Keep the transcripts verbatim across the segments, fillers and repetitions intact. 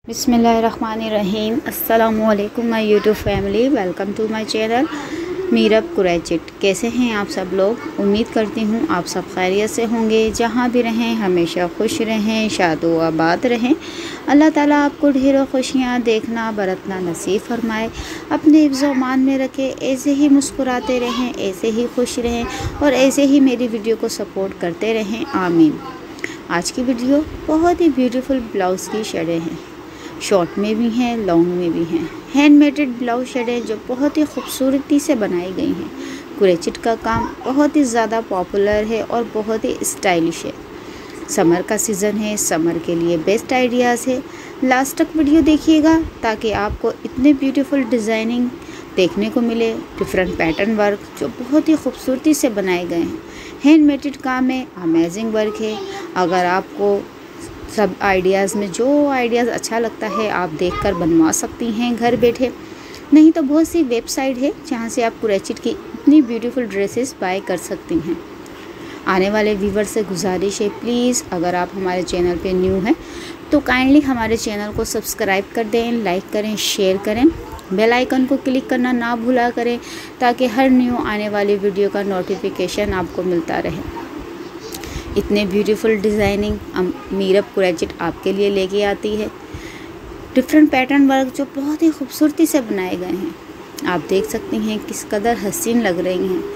बिस्मिल्लाहिर्रहमानिर्रहीम। अस्सलामु अलैकुम my YouTube family, welcome to my channel Meerab Qureshi. कैसे हैं आप सब लोग? उम्मीद करती हूँ आप सब खैरियत से होंगे। जहाँ भी रहें हमेशा खुश रहें, शादो आबाद रहें। अल्लाह ताला आपको ढेरों खुशियाँ देखना बरतना नसीब फरमाए, अपने हिफ्ज़-ओ-मान में रखे। ऐसे ही मुस्कुराते रहें, ऐसे ही खुश रहें और ऐसे ही मेरी वीडियो को सपोर्ट करते रहें, आमीन। आज की वीडियो बहुत ही ब्यूटीफुल ब्लाउज़ की शेडें हैं, शॉर्ट में भी हैं, लॉन्ग में भी हैं। हैंडमेडेड ब्लाउज शेडें जो बहुत ही खूबसूरती से बनाई गई हैं। कुरैशिट का काम बहुत ही ज़्यादा पॉपुलर है और बहुत ही स्टाइलिश है। समर का सीज़न है, समर के लिए बेस्ट आइडियाज़ है। लास्ट तक वीडियो देखिएगा ताकि आपको इतने ब्यूटीफुल डिज़ाइनिंग देखने को मिले। डिफरेंट पैटर्न वर्क जो बहुत ही खूबसूरती से बनाए गए हैं। हैंडमेडेड काम है, अमेजिंग वर्क है। अगर आपको सब आइडियाज़ में जो आइडियाज़ अच्छा लगता है आप देखकर बनवा सकती हैं घर बैठे। नहीं तो बहुत सी वेबसाइट है जहां से आप कुरैशिट की इतनी ब्यूटीफुल ड्रेसेस बाय कर सकती हैं। आने वाले व्यूवर से गुजारिश है, प्लीज़ अगर आप हमारे चैनल पे न्यू हैं तो काइंडली हमारे चैनल को सब्सक्राइब कर दें, लाइक करें, शेयर करें, बेल आइकन को क्लिक करना ना भूला करें ताकि हर न्यू आने वाली वीडियो का नोटिफिकेशन आपको मिलता रहे। इतने ब्यूटीफुल डिज़ाइनिंग मीरब कुरैशिट आपके लिए लेके आती है। डिफरेंट पैटर्न वर्क जो बहुत ही खूबसूरती से बनाए गए हैं, आप देख सकती हैं किस कदर हसीन लग रही हैं।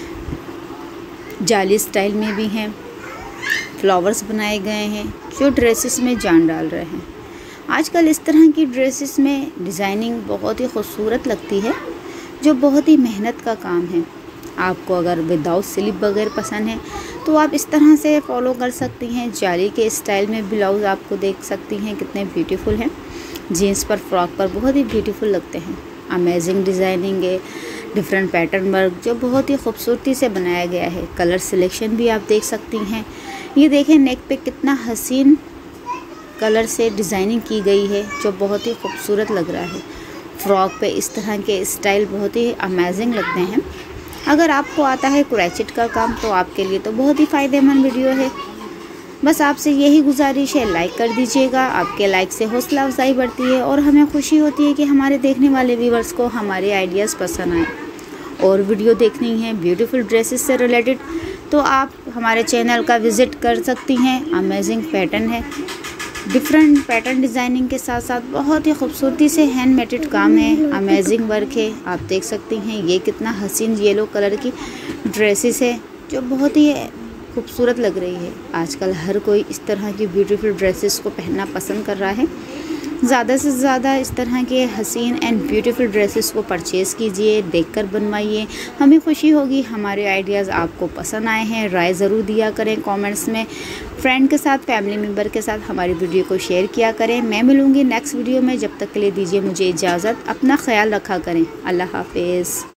जाली स्टाइल में भी हैं, फ्लावर्स बनाए गए हैं जो ड्रेसेस में जान डाल रहे हैं। आजकल इस तरह की ड्रेसेस में डिज़ाइनिंग बहुत ही खूबसूरत लगती है, जो बहुत ही मेहनत का काम है। आपको अगर विदाउट स्लीव वगैरह पसंद है तो आप इस तरह से फॉलो कर सकती हैं। जाली के स्टाइल में ब्लाउज़ आपको देख सकती हैं कितने ब्यूटीफुल हैं। जीन्स पर, फ्रॉक पर बहुत ही ब्यूटीफुल लगते हैं। अमेजिंग डिज़ाइनिंग है, डिफरेंट पैटर्न वर्क जो बहुत ही खूबसूरती से बनाया गया है। कलर सिलेक्शन भी आप देख सकती हैं। ये देखें नेक पे कितना हसीन कलर से डिज़ाइनिंग की गई है जो बहुत ही खूबसूरत लग रहा है। फ्रॉक पे इस तरह के स्टाइल बहुत ही अमेजिंग लगते हैं। अगर आपको आता है कुरैशिट का काम तो आपके लिए तो बहुत ही फ़ायदेमंद वीडियो है। बस आपसे यही गुजारिश है, लाइक कर दीजिएगा। आपके लाइक से हौसला अफजाई बढ़ती है और हमें खुशी होती है कि हमारे देखने वाले व्यूवर्स को हमारे आइडियाज़ पसंद आए। और वीडियो देखनी है ब्यूटीफुल ड्रेसेस से रिलेटेड तो आप हमारे चैनल का विज़िट कर सकती हैं। अमेजिंग पैटर्न है, डिफरेंट पैटर्न डिज़ाइनिंग के साथ साथ बहुत ही खूबसूरती से हैंडमेडेड काम है। अमेजिंग वर्क है, आप देख सकती हैं। ये कितना हसीन येलो कलर की ड्रेसेस है जो बहुत ही खूबसूरत लग रही है। आजकल हर कोई इस तरह की ब्यूटीफुल ड्रेसेस को पहनना पसंद कर रहा है। ज़्यादा से ज़्यादा इस तरह के हसीन एंड ब्यूटीफुल ड्रेसेस को परचेज़ कीजिए, देखकर बनवाइए। हमें खुशी होगी हमारे आइडियाज़ आपको पसंद आए हैं। राय ज़रूर दिया करें कमेंट्स में। फ्रेंड के साथ, फैमिली मेम्बर के साथ हमारी वीडियो को शेयर किया करें। मैं मिलूँगी नेक्स्ट वीडियो में, जब तक के लिए दीजिए मुझे इजाज़त। अपना ख्याल रखा करें। अल्लाह हाफिज़।